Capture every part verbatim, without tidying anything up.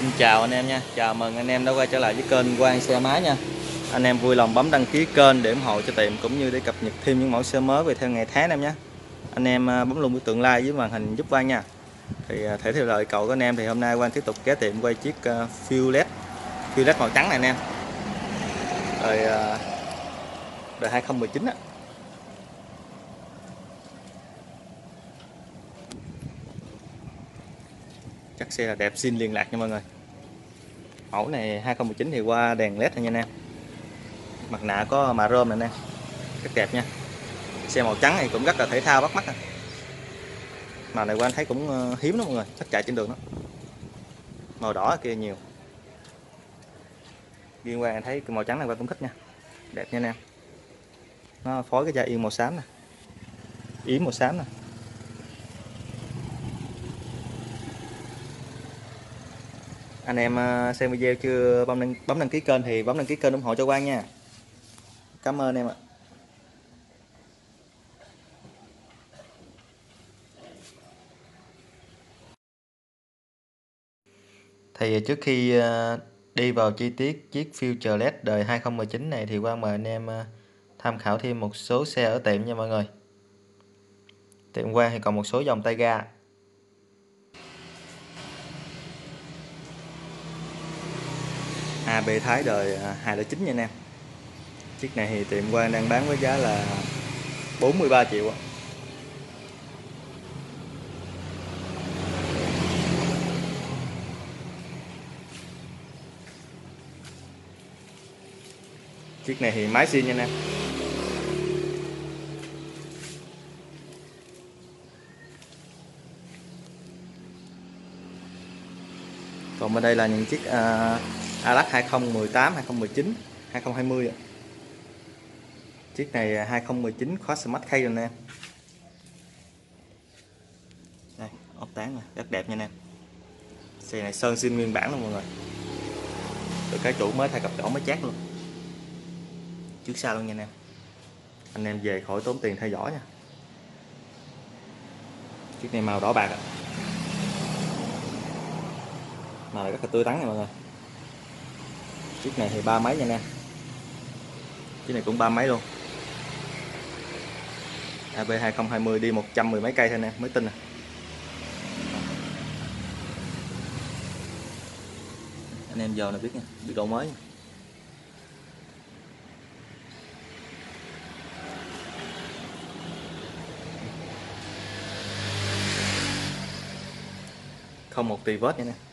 Xin chào anh em nha, chào mừng anh em đã quay trở lại với kênh Quang Xe Máy nha. Anh em vui lòng bấm đăng ký kênh để ủng hộ cho tiệm cũng như để cập nhật thêm những mẫu xe mới về theo ngày tháng em nhé. Anh em bấm luôn biểu tượng like với màn hình giúp Quang nha. Thì thể theo lời cầu của anh em thì hôm nay Quang tiếp tục ghé tiệm quay chiếc Fuel Fuel màu trắng này anh em. Rồi đời hai không một chín á. Chắc xe là đẹp zin liền lạc nha mọi người. Mẫu này hai không một chín thì qua đèn led này nha anh em. Mặt nạ có mạ rôm này nè, rất đẹp nha. Xe màu trắng này cũng rất là thể thao bắt mắt. Màu này Quang thấy cũng hiếm lắm mọi người, chắc chạy trên đường đó. Màu đỏ kia nhiều. Riêng Quang thấy cái màu trắng này Quang cũng thích nha, đẹp nha anh em. Nó phối cái da yên màu xám nè, yếm màu xám nè. Anh em xem video chưa bấm đăng, bấm đăng ký kênh thì bấm đăng ký kênh ủng hộ cho Quang nha. Cảm ơn em ạ. Thì trước khi đi vào chi tiết chiếc Future led đời hai không một chín này thì Quang mời anh em tham khảo thêm một số xe ở tiệm nha mọi người. Tiệm Quang thì còn một số dòng tay ga. a bê Thái đời hai không chín nha anh em. Chiếc này thì tiệm Quang đang bán với giá là bốn mươi ba triệu. Chiếc này thì máy zin nha anh em. Còn bên đây là những chiếc uh, Alax hai không một tám, hai không một chín, hai không hai không. Chiếc này hai không một chín khóa Smart Key rồi nè. Đây, ốp tán này, rất đẹp nha anh em. Xe này sơn zin nguyên bản luôn mọi người. Từ cái chủ mới thay cặp đổ mới chát luôn. Trước sau luôn nha anh em. Anh em về khỏi tốn tiền theo dõi nha. Chiếc này màu đỏ bạc ạ. Màu này rất là tươi tắn nha mọi người. Chiếc này thì ba mấy nha anh em. Chiếc này cũng ba mấy luôn. a bê hai không hai không đi một trăm mười mấy cây thôi anh em, mới tin à. Anh em giờ là biết nha, biết độ mới nha. Không một tì vết nha nè.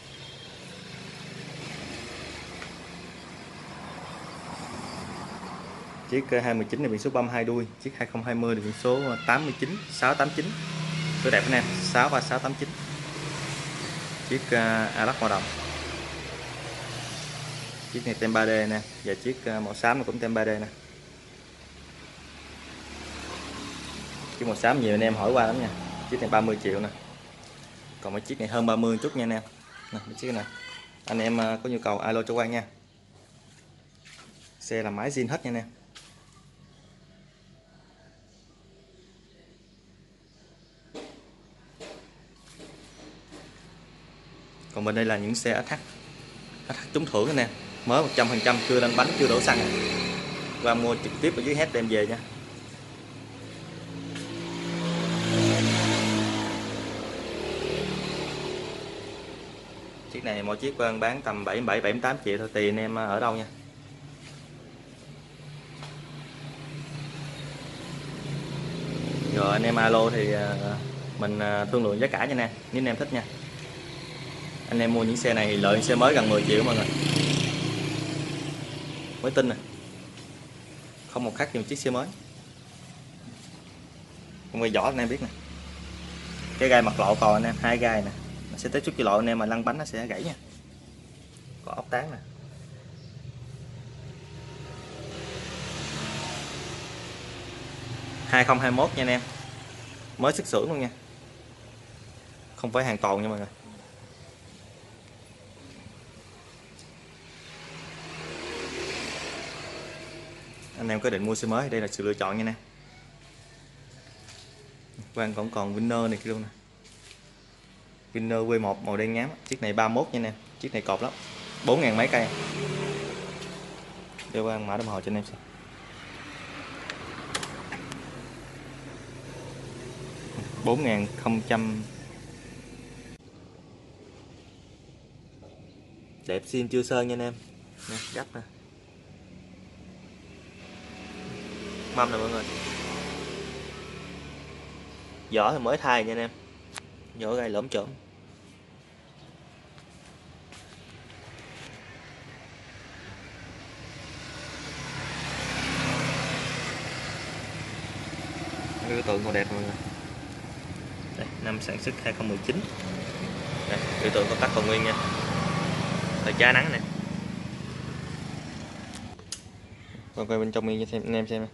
Chiếc hai một chín này biển số ba mươi hai đuôi, chiếc hai không hai không thì biển số tám mươi chín, sáu tám chín. Số đẹp anh em, sáu ba sáu tám chín. Chiếc uh, Alax màu đồng. Chiếc này tem ba D nè, và chiếc uh, màu xám cũng tem ba D nè. Chiếc màu xám nhiều anh em hỏi qua lắm nha. Chiếc này ba mươi triệu nè. Còn mấy chiếc này hơn ba mươi chút nha anh em. Nè, mấy chiếc này. Anh em uh, có nhu cầu alo cho Quang nha. Xe là máy zin hết nha anh em. Còn bên đây là những xe ét hát ét hát trúng thưởng nè, mới một trăm phần trăm, chưa lên bánh, chưa đổ xăng. Qua mua trực tiếp ở dưới hết đem về nha. Chiếc này mỗi chiếc Quang bán tầm bảy mươi bảy, bảy mươi tám triệu thôi, tùy anh em ở đâu nha. Rồi anh em alo thì mình thương lượng giá cả nha nè, nếu anh em thích nha. Anh em mua những xe này lợi xe mới gần mười triệu mọi người. Mới tin nè. Không một khác gì một chiếc xe mới. Không quay vỏ anh em biết nè. Cái gai mặt lộ còn anh em, hai gai nè. Nó sẽ tới chút chi lộ anh em mà lăn bánh nó sẽ gãy nha. Có ốc tán nè. hai không hai mốt nha anh em. Mới xuất xưởng luôn nha. Không phải hàng tồn nha mọi người. Anh em có định mua xe mới, đây là sự lựa chọn nha nè. Quang còn còn Winner này kia luôn nè. Winner W một màu đen nhám, chiếc này ba mươi mốt nha nè. Chiếc này cột lắm, bốn ngàn mấy cây. Đưa qua mã đồng hồ cho anh em xem. bốn ngàn không trăm. Đẹp zin chưa sơn nha anh em. Nè, gấp nè. Mâm nè mọi người. Vỏ thì mới thay nha anh em. Vỏ gai lởm chởm. Biểu tượng còn đẹp mọi người. Đây, năm sản xuất hai không một chín. Đây, biểu tượng công tắc còn nguyên nha. Thời giá nắng nè. Còn quay bên trong miếng cho xem anh em xem.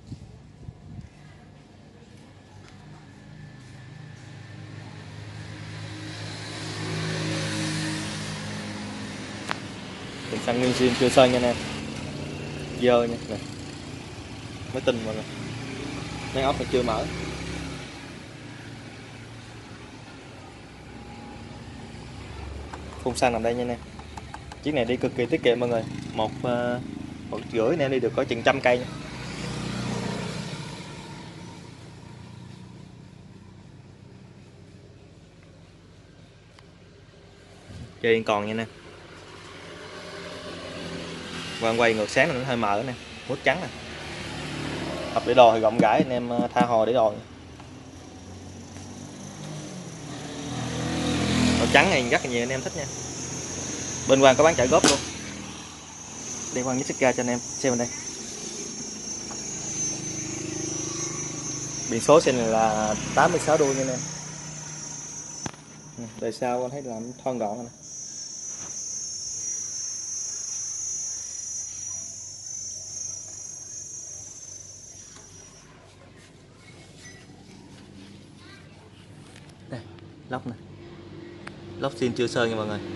Mình xăng nguyên zin chưa sơn nha anh em. Dơ nha. Này. Mới tinh mọi người. Mấy ốc thì chưa mở. Phun xăng nằm đây nha anh em. Chiếc này đi cực kỳ tiết kiệm mọi người. Một uh, một rưỡi anh em đi được có chừng trăm cây nha. Chơi còn nha anh em. Quang quay ngược sáng nó hơi mờ nè, mút trắng nè. Hộp để đồ thì rộng rãi anh em tha hồ để đồ. Màu trắng này rất là nhiều anh em thích nha. Bên Quang có bán chợ góp luôn. Đây Quang nhích ra cho anh em xem bên đây. Biển số xe này là tám mươi sáu đuôi nha anh em. Đời sau anh thấy làm thon gọn này. Đây, lốc nè. Lốc zin chưa sơn nha mọi người.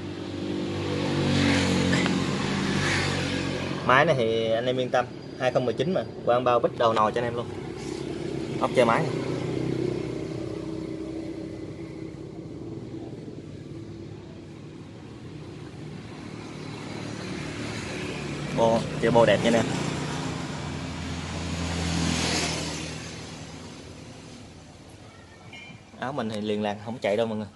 Máy này thì anh em yên tâm, hai không một chín mà, Quang bao bít đầu nồi cho anh em luôn. Ốc che máy này. Bô, chơi bô đẹp nha nè. Áo mình thì liền lạc không chạy đâu mọi người.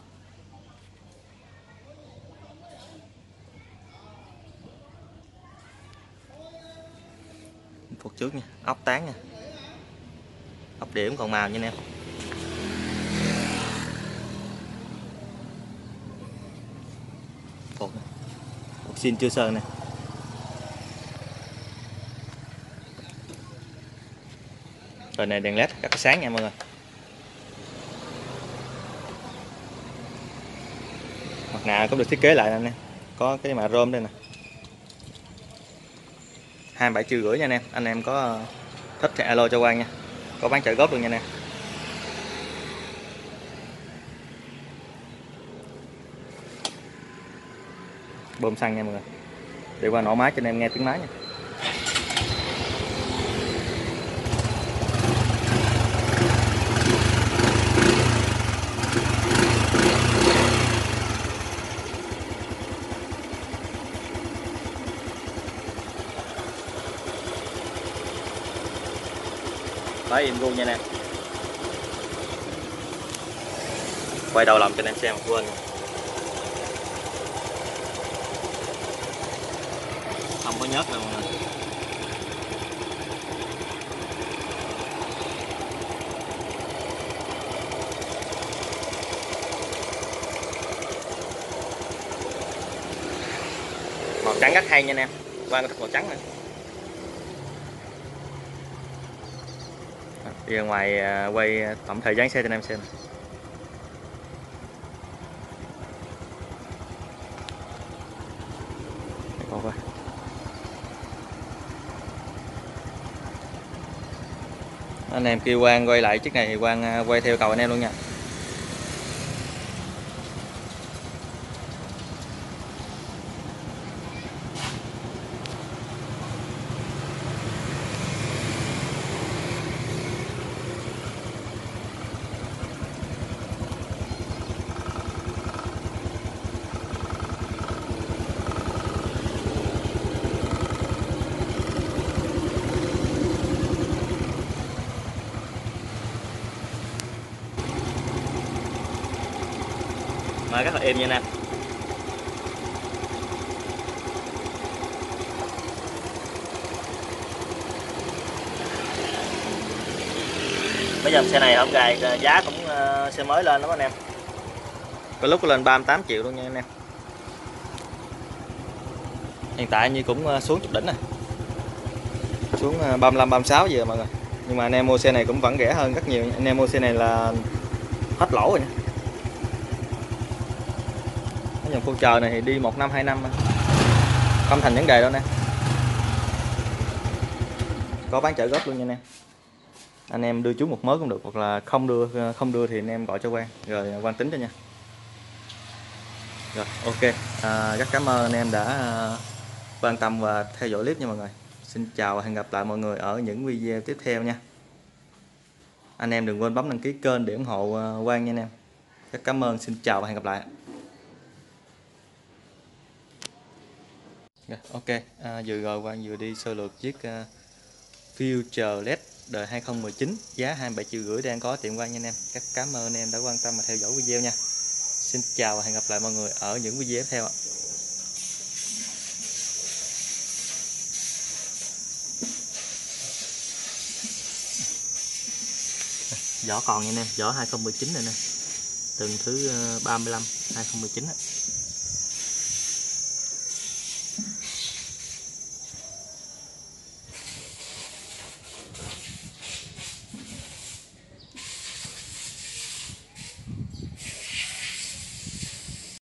Phục trước nha, ốc tán nha. Ốc điểm còn màu nha anh em. Phục, Phục zin chưa sơn nè. Rồi này đèn led rất là sáng nha mọi người. Mặt nạ cũng được thiết kế lại nè anh em. Có cái mạ rôm đây nè. hai mươi bảy triệu rưỡi nha anh em. Anh em có thích thì alo cho Quang nha. Có bán chợ góp luôn nha anh em. Bơm xăng nha mọi người. Để qua nổ máy cho anh em nghe tiếng máy nha. Đấy im gu nha anh em. Quay đầu lòng cho anh em xem, quên không có nhớt đâu mọi người. Màu trắng rất hay nha anh em. Qua cái màu trắng này. Đi ra ngoài quay tổng thời gian xe cho anh em xem. Còn coi. Anh em kêu Quang quay lại chiếc này thì Quang quay theo cầu anh em luôn nha. mà rất là êm nha anh em. Mấy dòng xe này hôm gài giá cũng uh, xe mới lên lắm anh em, có lúc lên ba mươi tám triệu luôn nha anh em. Hiện tại như cũng uh, xuống chút đỉnh này, xuống uh, ba mươi lăm ba mươi sáu giờ mọi người, nhưng mà anh em mua xe này cũng vẫn rẻ hơn rất nhiều. Anh em mua xe này là hết lỗ rồi nha. Cái dòng full chờ này thì đi một năm hai năm không thành vấn đề đâu nè, có bán trả góp luôn nha anh em. Anh em đưa chú một mớ cũng được, hoặc là không đưa không đưa thì anh em gọi cho Quang rồi Quang tính cho nha. Rồi ok, à, rất cảm ơn anh em đã à, quan tâm và theo dõi clip nha mọi người. Xin chào và hẹn gặp lại mọi người ở những video tiếp theo nha. Anh em đừng quên bấm đăng ký kênh để ủng hộ uh, Quang nha anh em. Rất cảm ơn, xin chào và hẹn gặp lại. Rồi, ok, à, vừa rồi Quang vừa đi sơ lược chiếc uh, Future led đời hai không một chín giá hai mươi bảy triệu rưỡi đang có tiệm Quang nha anh em. Rất cảm ơn anh em đã quan tâm và theo dõi video nha. Xin chào và hẹn gặp lại mọi người ở những video tiếp theo ạ. Vỏ còn nha anh em, vỏ hai không một chín này nè, từng thứ ba mươi lăm hai không một chín á.